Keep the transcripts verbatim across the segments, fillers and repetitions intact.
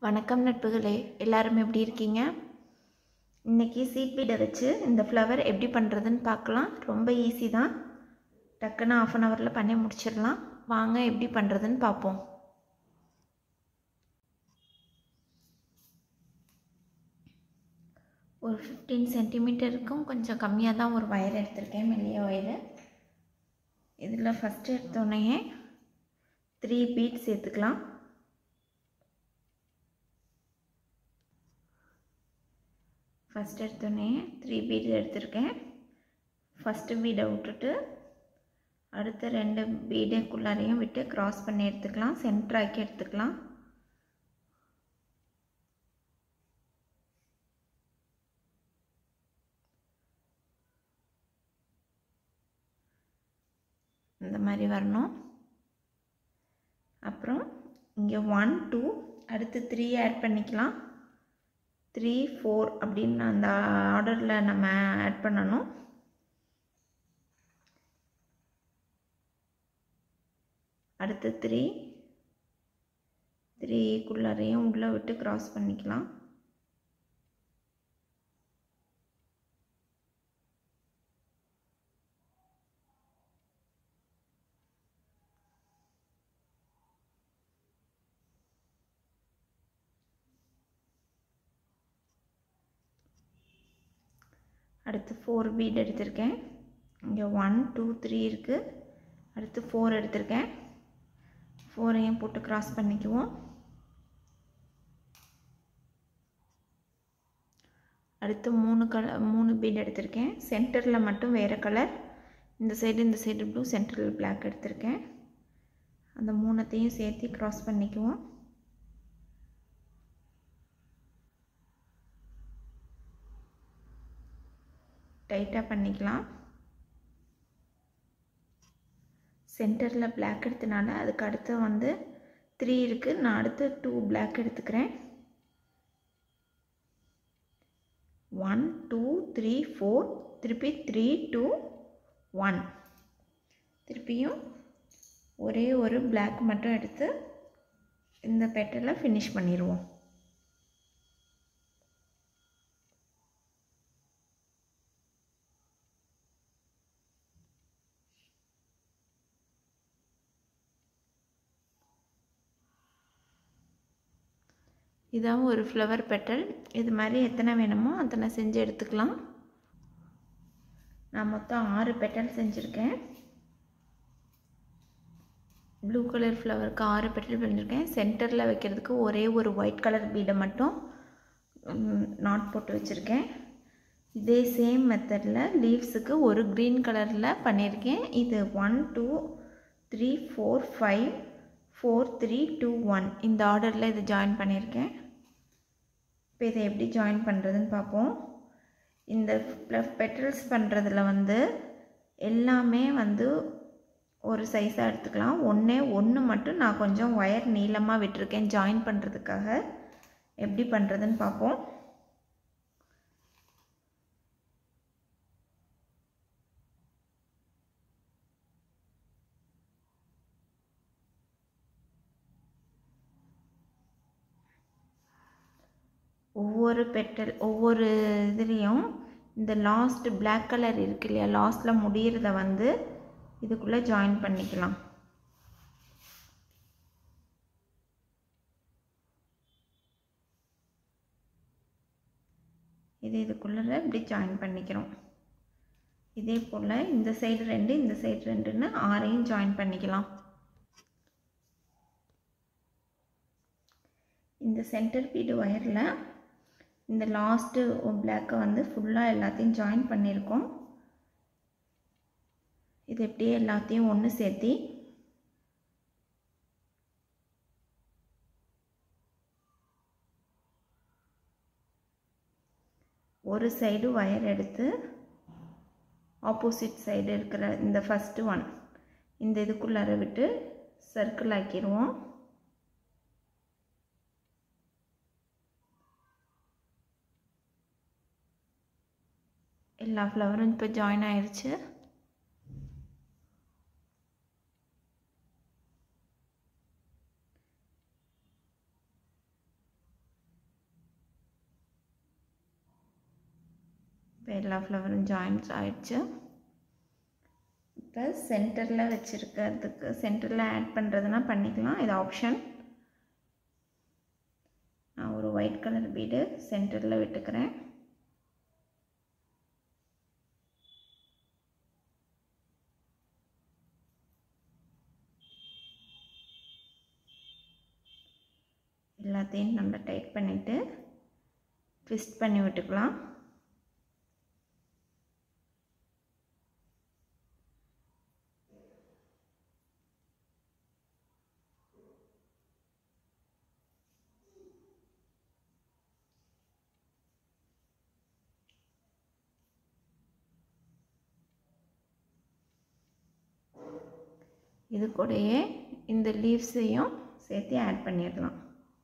வணக்கம் நட்புகளே, எல்லாரும் எப்படி இருக்கீங்க? இன்றைக்கி சீட் பீடை வச்சு இந்த ஃப்ளவர் எப்படி பண்ணுறதுன்னு பார்க்கலாம். ரொம்ப ஈஸி தான். டக்குன்னு ஆஃப் அன் ஹவரில் பண்ணி முடிச்சிடலாம். வாங்க எப்படி பண்ணுறதுன்னு பார்ப்போம். ஒரு ஃபிஃப்டீன் சென்டிமீட்டருக்கும் கொஞ்சம் கம்மியாக தான் ஒரு ஒயர் எடுத்திருக்கேன், மெல்லிய ஒயரு. இதில் ஃபஸ்ட்டு எடுத்தோடனே த்ரீ பீட் சேர்த்துக்கலாம். ஃபஸ்ட் எடுத்தோடனே த்ரீ பீட் எடுத்திருக்கேன். ஃபஸ்ட்டு பீடை விட்டுட்டு அடுத்த ரெண்டு பீடுக்குள்ளாரையும் விட்டு க்ராஸ் பண்ணி எடுத்துக்கலாம். சென்டராக்கி எடுத்துக்கலாம். இந்த மாதிரி வரணும். அப்புறம் இங்கே ஒன் டூ அடுத்து த்ரீ ஆட் பண்ணிக்கலாம். த்ரீ ஃபோர் அப்படின்னு அந்த ஆர்டரில் நம்ம ஆட் பண்ணணும். அடுத்து த்ரீ த்ரீக்குள்ளாரையும் உள்ளே விட்டு க்ராஸ் பண்ணிக்கலாம். அடுத்து ஃபோர் பீட் எடுத்திருக்கேன். இங்கே ஒன் டூ த்ரீ இருக்குது. அடுத்து ஃபோர் எடுத்திருக்கேன். ஃபோரையும் போட்டு க்ராஸ் பண்ணிக்குவோம். அடுத்து மூணு கலர் மூணு பீட் எடுத்திருக்கேன். சென்டரில் மட்டும் வேறு கலர், இந்த சைடு இந்த சைடு ப்ளூ, சென்டரில் பிளாக் எடுத்திருக்கேன். அந்த மூணுத்தையும் சேர்த்து க்ராஸ் பண்ணிக்குவோம். டைட்டாக பண்ணிக்கலாம். சென்டரில் பிளாக் எடுத்தனால அதுக்கு அடுத்து வந்து த்ரீ இருக்குது. நான் அடுத்து டூ பிளாக் எடுத்துக்கிறேன். ஒன் டூ த்ரீ ஃபோர் திருப்பி த்ரீ டூ ஒன். திருப்பியும் ஒரே ஒரு பிளாக் மட்டும் எடுத்து இந்த பெட்டலை ஃபினிஷ் பண்ணிடுவோம். இதான் ஒரு ஃப்ளவர் பெட்டல். இது மாதிரி எத்தனை வேணுமோ அத்தனை செஞ்சு எடுத்துக்கலாம். நான் மொத்தம் ஆறு பெட்டல் செஞ்சுருக்கேன். ப்ளூ கலர் ஃப்ளவருக்கு ஆறு பெட்டல் பண்ணியிருக்கேன். சென்டரில் வைக்கிறதுக்கு ஒரே ஒரு ஒயிட் கலர் பீடை மட்டும் நாட் போட்டு வச்சுருக்கேன். இதே சேம் மெத்தடில் லீவ்ஸுக்கு ஒரு க்ரீன் கலரில் பண்ணியிருக்கேன். இது one two three four five four three two one இந்த ஆர்டரில் இது ஜாயின் பண்ணியிருக்கேன். இப்போ இதை எப்படி ஜாயின் பண்ணுறதுன்னு பார்ப்போம். இந்த பெட்டல்ஸ் பண்ணுறதுல வந்து எல்லாமே வந்து ஒரு சைஸாக எடுத்துக்கலாம். ஒன்றே ஒன்று மட்டும் நான் கொஞ்சம் ஒயர் நீளமாக விட்டுருக்கேன் ஜாயின் பண்ணுறதுக்காக. எப்படி பண்ணுறதுன்னு பார்ப்போம். ஒவ்வொரு பெட்டல் ஒவ்வொரு இதுலேயும் இந்த லாஸ்ட் பிளாக் கலர் இருக்கு இல்லையா, லாஸ்ட்டில் முடிகிறத வந்து இதுக்குள்ளே ஜாயின் பண்ணிக்கலாம். இது இதுக்குள்ளே இப்படி ஜாயின் பண்ணிக்கிறோம். இதே போல் இந்த சைடு ரெண்டு இந்த சைடு ரெண்டுன்னு ஆறையும் ஜாயின் பண்ணிக்கலாம். இந்த சென்டர் பீடு ஒயரில் இந்த லாஸ்ட்டு பிளாக்கை வந்து ஃபுல்லாக எல்லாத்தையும் ஜாயின் பண்ணியிருக்கோம். இது எப்படியே எல்லாத்தையும் ஒன்று சேர்த்தி ஒரு சைடு ஒயர் எடுத்து ஆப்போசிட் சைடு இருக்கிற இந்த ஃபஸ்ட்டு ஒன் இந்த இதுக்குள்ளார விட்டு சர்க்கிள் ஆக்கிடுவோம். எல்லா ஃப்ளவரும் இப்போ ஜாயின் ஆயிடுச்சு. எல்லா ஃப்ளவரும் ஜாயின்ஸ் ஆயிடுச்சு. இப்போ சென்டரில் வச்சுருக்கிறதுக்கு சென்டரில் ஆட் பண்ணுறதுனா பண்ணிக்கலாம், இது ஆப்ஷன். நான் ஒரு ஒயிட் கலர் பீடு சென்டரில் விட்டுக்கிறேன். எல்லாத்தையும் நம்ம டைட் பண்ணிவிட்டு ட்விஸ்ட் பண்ணி விட்டுக்கலாம். இது கூடயே இந்த லீவ்ஸையும் சேர்த்து ஆட் பண்ணிடலாம்.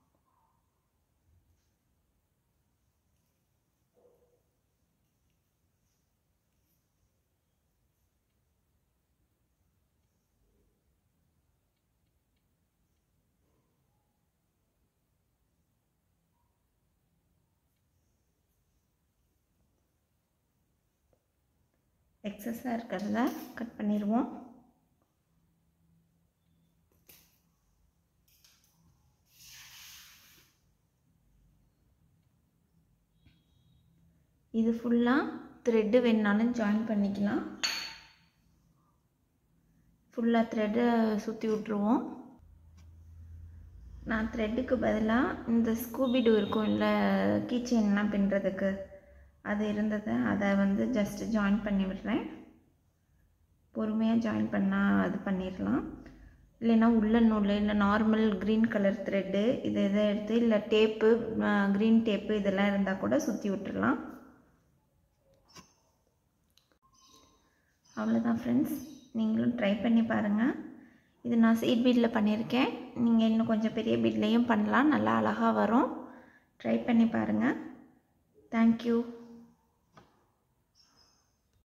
எக்ஸஸாக இருக்கிறத கட் பண்ணிடுவோம். இது ஃபுல்லாக த்ரெட்டு வேணுனாலும் ஜாயின் பண்ணிக்கலாம். ஃபுல்லாக த்ரெட்டை சுற்றி விட்ருவோம். நான் த்ரெட்டுக்கு பதிலாக இந்த ஸ்கூபிடு இருக்கும் இல்லை, கீ செயின்லாம் பின்னுறதுக்கு அது இருந்தது, அதை வந்து ஜஸ்ட் ஜாயின் பண்ணி விடுறேன். பொறுமையாக ஜாயின் பண்ணால் அது பண்ணிடலாம். இல்லைன்னா உள்ளன் நூல் இல்லை நார்மல் க்ரீன் கலர் த்ரெட்டு இது இதை எடுத்து இல்லை டேப்பு க்ரீன் டேப்பு இதெல்லாம் இருந்தால் கூட சுற்றி விட்டுடலாம். அவ்வளோதான் ஃப்ரெண்ட்ஸ், நீங்களும் ட்ரை பண்ணி பாருங்கள். இது நான் சீட் பீடில் பண்ணியிருக்கேன், நீங்கள் இன்னும் கொஞ்சம் பெரிய பீட்லேயும் பண்ணலாம், நல்லா அழகாக வரும். ட்ரை பண்ணி பாருங்கள். தேங்க்யூ.